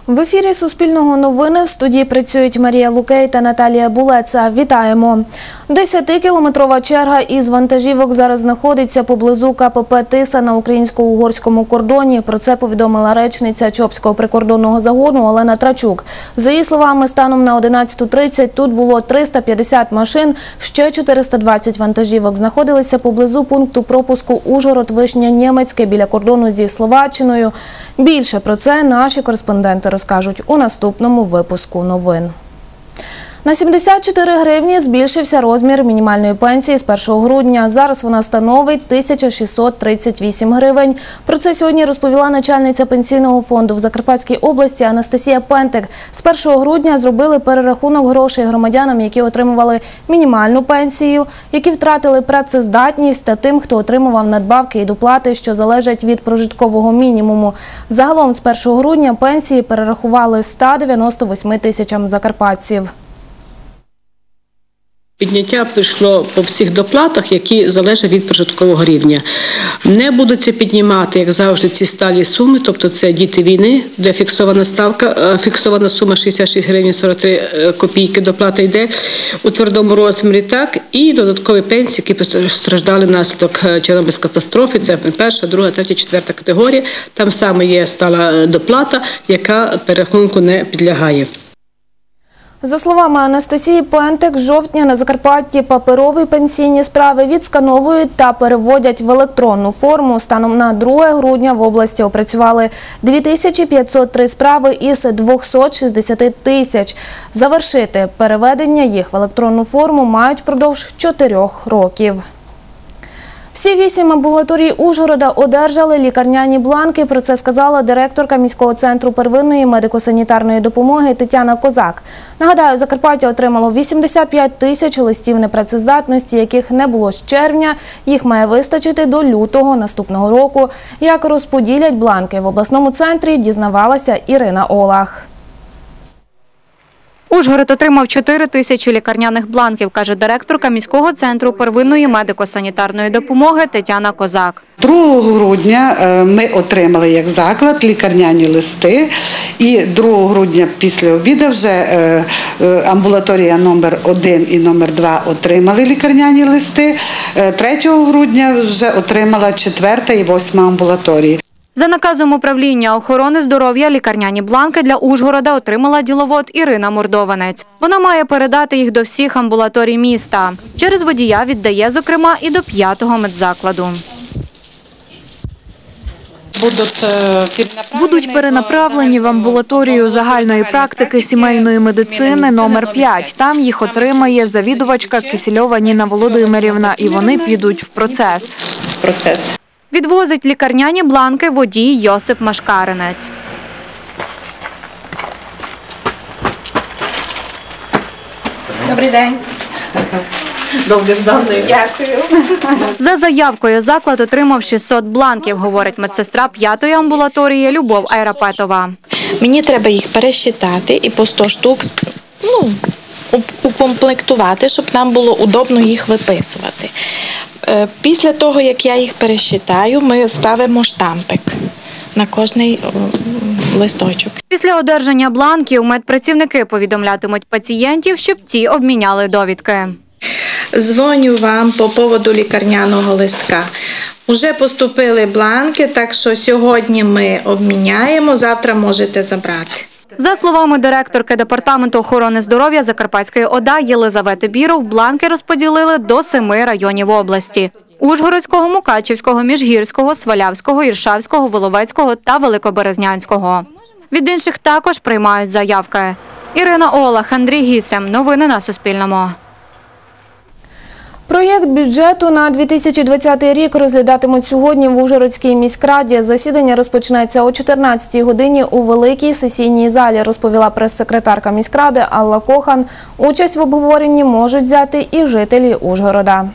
В ефірі Суспільного новини в студії працюють Марія Лукей та Наталія Булеца. Вітаємо! 10-кілометрова черга із вантажівок зараз знаходиться поблизу КПП «Тиса» на українсько-угорському кордоні. Про це повідомила речниця Чопського прикордонного загону Олена Трачук. За її словами, станом на 11:30 тут було 350 машин, ще 420 вантажівок знаходилися поблизу пункту пропуску Ужгород-Вишня-Нємецьке біля кордону зі Словаччиною. Більше про це наші кореспонденти розкажуть у наступному випуску новин. На 74 гривні збільшився розмір мінімальної пенсії з 1 грудня. Зараз вона становить 1638 гривень. Про це сьогодні розповіла начальниця Пенсійного фонду в Закарпатській області Анастасія Пентик. З 1 грудня зробили перерахунок грошей громадянам, які отримували мінімальну пенсію, які втратили працездатність та тим, хто отримував надбавки і доплати, що залежать від прожиткового мінімуму. Загалом з 1 грудня пенсії перерахували 198 тисячам закарпатців. Підняття пішло по всіх доплатах, які залежать від прожиткового рівня. Не будуть піднімати, як завжди, ці сталі суми, тобто це діти війни, де фіксована ставка, фіксована сума 66 гривень 43 копійки доплата йде у твердому розмірі, так, і додаткові пенсії, які постраждали внаслідок Чорнобильської катастрофи, це перша, друга, третя, четверта категорія. Там саме є стала доплата, яка перерахунку не підлягає. За словами Анастасії Пентик, з жовтня на Закарпатті паперові пенсійні справи відскановують та переводять в електронну форму. Станом на 2 грудня в області опрацювали 2503 справи із 260 тисяч. Завершити переведення їх в електронну форму мають впродовж 4 років. Всі 8 амбулаторій Ужгорода одержали лікарняні бланки. Про це сказала директорка міського центру первинної медико-санітарної допомоги Тетяна Козак. Нагадаю, Закарпаття отримало 85 тисяч листів непрацездатності, яких не було з червня. Їх має вистачити до лютого наступного року. Як розподілять бланки в обласному центрі, дізнавалася Ірина Олах. Ужгород отримав 4 тисячі лікарняних бланків, каже директорка міського центру первинної медико-санітарної допомоги Тетяна Козак. 2 грудня ми отримали як заклад лікарняні листи, і 2 грудня після обіду вже амбулаторія номер 1 і номер 2 отримали лікарняні листи. 3 грудня вже отримала 4 і 8 амбулаторії. За наказом управління охорони здоров'я лікарняні бланки для Ужгорода отримала діловод Ірина Мордованець. Вона має передати їх до всіх амбулаторій міста. Через водія віддає, зокрема, і до 5-го медзакладу. Будуть перенаправлені в амбулаторію загальної практики сімейної медицини номер 5. Там їх отримає завідувачка Кисельова Ніна Володимирівна, і вони підуть в процес. Відвозить лікарняні бланки водій Йосип Машкаринець. Добрий день. Довгожданий. Дякую. За заявкою заклад отримав 600 бланків, говорить медсестра 5-ї амбулаторії Любов Айрапетова. Мені треба їх пересчитати і по 100 штук укомплектувати, щоб нам було удобно їх виписувати. Після того, як я їх пересчитаю, ми ставимо штампик на кожний листочок. Після одержання бланків медпрацівники повідомлятимуть пацієнтів, щоб ті обміняли довідки. Дзвоню вам по поводу лікарняного листка. Уже поступили бланки, так що сьогодні ми обміняємо, завтра можете забрати. За словами директорки Департаменту охорони здоров'я Закарпатської ОДА Єлизавети Біров, бланки розподілили до 7 районів області – Ужгородського, Мукачівського, Міжгірського, Свалявського, Іршавського, Воловецького та Великоберезнянського. Від інших також приймають заявки. Ірина Олах, Андрій Гісем. Новини на Суспільному. Проєкт бюджету на 2020 рік розглядатимуть сьогодні в Ужгородській міськраді. Засідання розпочнеться о 14-й годині у великій сесійній залі, розповіла прес-секретарка міськради Алла Кохан. Участь в обговоренні можуть взяти і жителі Ужгорода.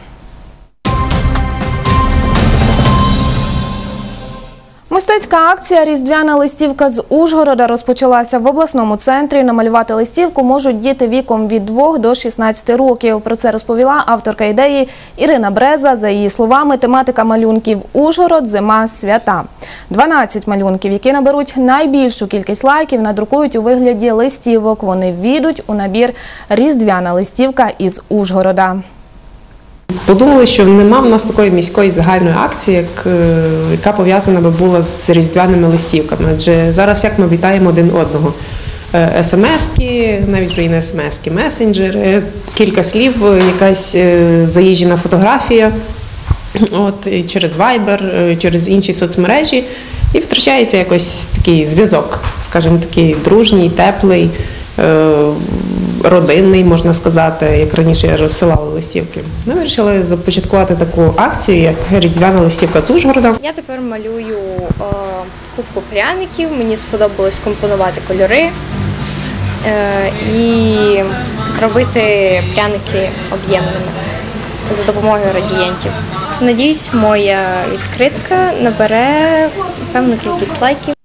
Мистецька акція «Різдвяна листівка з Ужгорода» розпочалася в обласному центрі. Намалювати листівку можуть діти віком від 2 до 16 років. Про це розповіла авторка ідеї Ірина Бреза. За її словами, тематика малюнків «Ужгород. Зима. Свята». 12 малюнків, які наберуть найбільшу кількість лайків, надрукують у вигляді листівок. Вони ввійдуть у набір «Різдвяна листівка із Ужгорода». Подумали, що нема в нас такої міської загальної акції, яка пов'язана би була з різдвяними листівками. Адже зараз як ми вітаємо один одного? СМС-ки, навіть вже і не СМС-ки, месенджери, кілька слів, якась заїжджена фотографія, і через Viber, через інші соцмережі, і втрачається якось такий зв'язок, скажімо, такий дружній, теплий, родинний, можна сказати, як раніше розсилали листівки. Ми вирішили започаткувати таку акцію, як «Різдвяна листівка з Ужгорода». Я тепер малюю кубку пряників, мені сподобалось компонувати кольори і робити пряники об'ємними за допомогою градієнтів. Надіюсь, моя відкритка набере певну кількість лайків.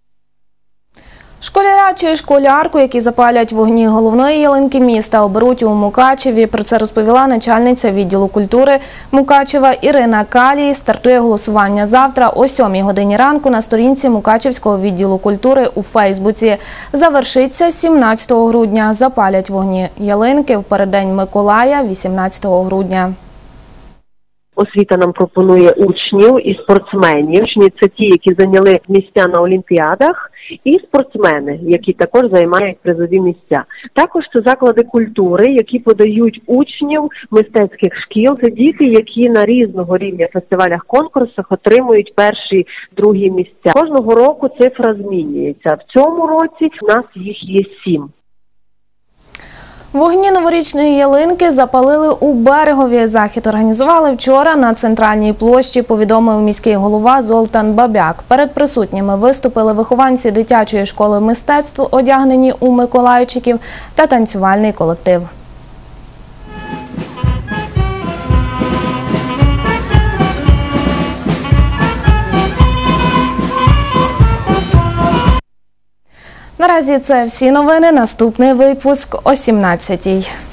Школяра чи школярку, які запалять вогні головної ялинки міста, оберуть у Мукачеві. Про це розповіла начальниця відділу культури Мукачева Ірина Калій. Стартує голосування завтра о 7 годині ранку на сторінці Мукачевського відділу культури у Фейсбуці. Завершиться 17 грудня. Запалять вогні ялинки в переддень Миколая 18 грудня. Освіта нам пропонує учнів і спортсменів. Учні – це ті, які зайняли місця на олімпіадах, і спортсмени, які також займають призові місця. Також це заклади культури, які подають учнів мистецьких шкіл. Це діти, які на різного рівня фестивалях, конкурсах отримують перші, другі місця. Кожного року цифра змінюється. В цьому році в нас їх є 7. Вогні новорічної ялинки запалили у Берегові. Захід організували вчора на центральній площі, повідомив міський голова Золтан Бабяк. Перед присутніми виступили вихованці дитячої школи мистецтв, одягнені у миколайчиків, та танцювальний колектив. Наразі це всі новини. Наступний випуск о 17-й.